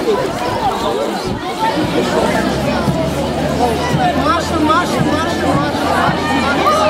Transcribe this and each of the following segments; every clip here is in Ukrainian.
Маша, Маша, Маша, Маша.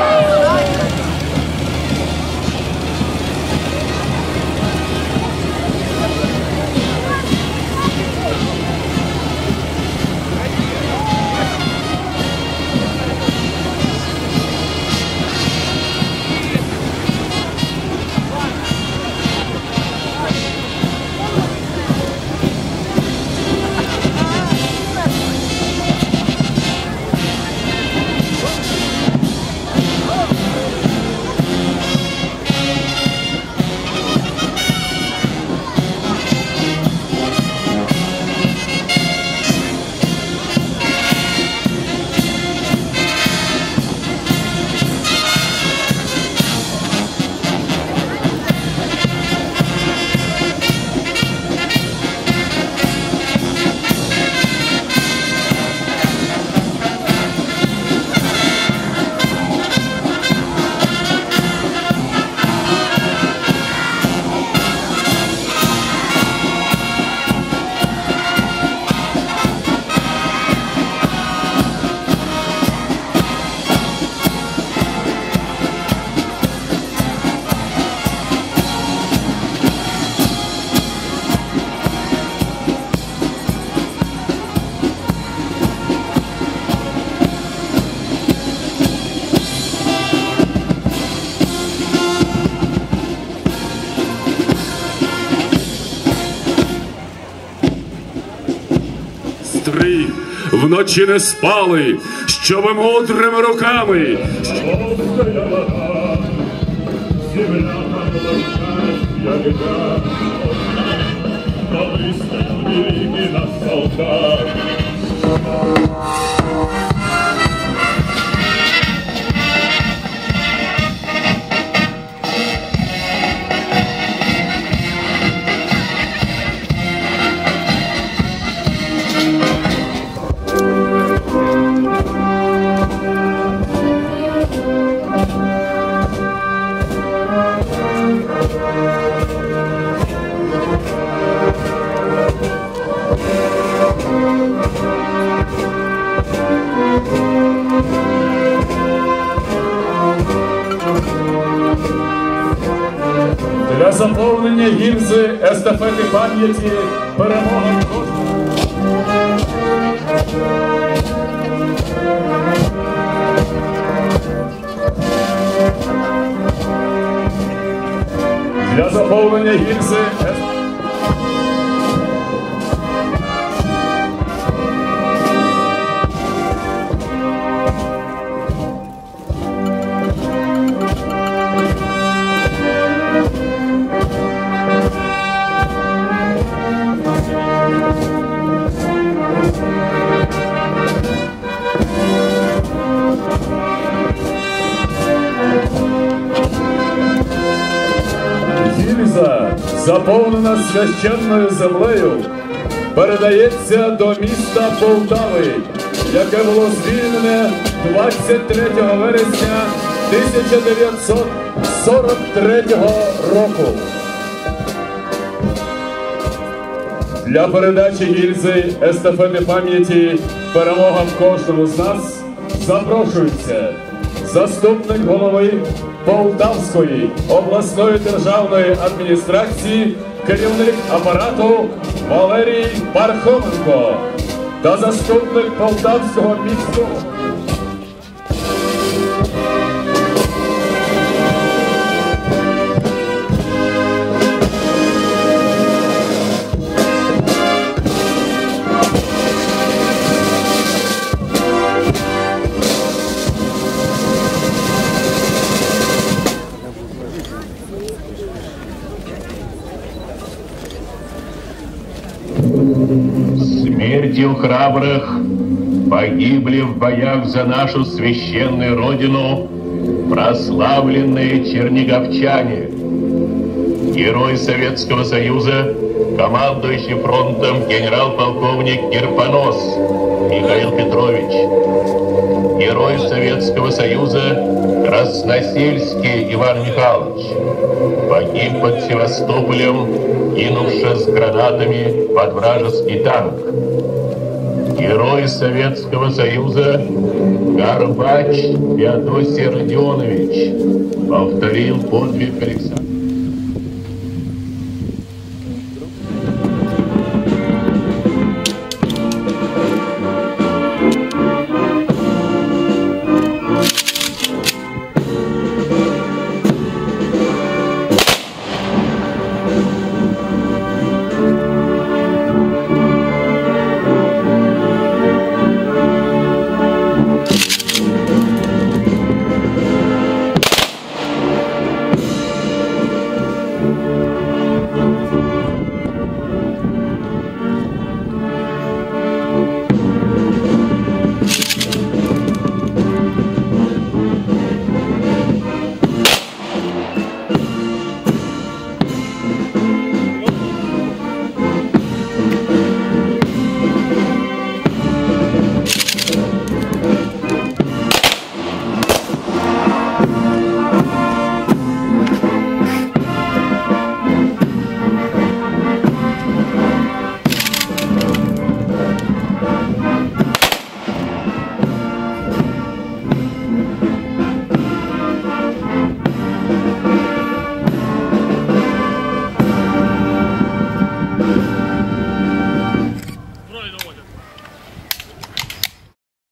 Вночі не спали, щоби мудрими руками. Для заповнення гільзи естафети пам'яті перемога. Для заповнення гільзи гільза, заповнена священною землею, передається до міста Полтави, яке було звільнене 23 вересня 1943 року. Для передачі гільзи естафети пам'яті перемога в кожному з нас запрошується заступник голови Полтавської обласної державної адміністрації, керівник апарату Валерій Пархоменко та заступник Полтавського міського. Смертью храбрых погибли в боях за нашу священную родину прославленные черниговчане. Герой Советского Союза, командующий фронтом генерал-полковник Кирпонос Михаил Петрович. Герой Советского Союза, Красносельский Иван Михайлович погиб под Севастополем, кинувшись с гранатами под вражеский танк. Герой Советского Союза Горбач Феодосий Родионович повторил подвиг Александра.